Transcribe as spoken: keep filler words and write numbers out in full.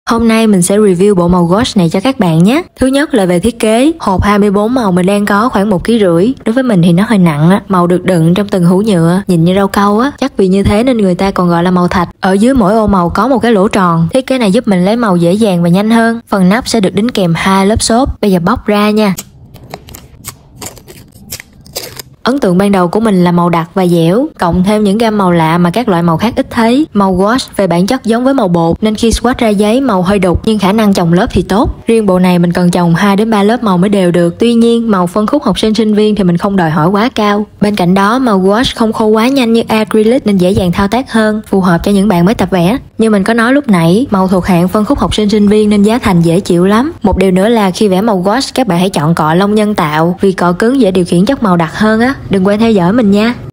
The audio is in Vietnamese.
Hôm nay mình sẽ review bộ màu gouache này cho các bạn nhé. Thứ nhất là về thiết kế, hộp hai mươi bốn màu mình đang có khoảng một ký rưỡi. Đối với mình thì nó hơi nặng á, màu được đựng trong từng hũ nhựa, nhìn như rau câu á, chắc vì như thế nên người ta còn gọi là màu thạch. Ở dưới mỗi ô màu có một cái lỗ tròn. Thiết kế này giúp mình lấy màu dễ dàng và nhanh hơn. Phần nắp sẽ được đính kèm hai lớp xốp. Bây giờ bóc ra nha. Ấn tượng ban đầu của mình là màu đặc và dẻo, cộng thêm những gam màu lạ mà các loại màu khác ít thấy. Màu gouache về bản chất giống với màu bột nên khi swatch ra giấy màu hơi đục nhưng khả năng chồng lớp thì tốt. Riêng bộ này mình cần chồng hai đến ba lớp màu mới đều được. Tuy nhiên màu phân khúc học sinh sinh viên thì mình không đòi hỏi quá cao. Bên cạnh đó màu gouache không khô quá nhanh như acrylic nên dễ dàng thao tác hơn, phù hợp cho những bạn mới tập vẽ. Như mình có nói lúc nãy, màu thuộc hạng phân khúc học sinh sinh viên nên giá thành dễ chịu lắm. Một điều nữa là khi vẽ màu gouache các bạn hãy chọn cọ lông nhân tạo vì cọ cứng dễ điều khiển chất màu đặc hơn á. Đừng quên theo dõi mình nha.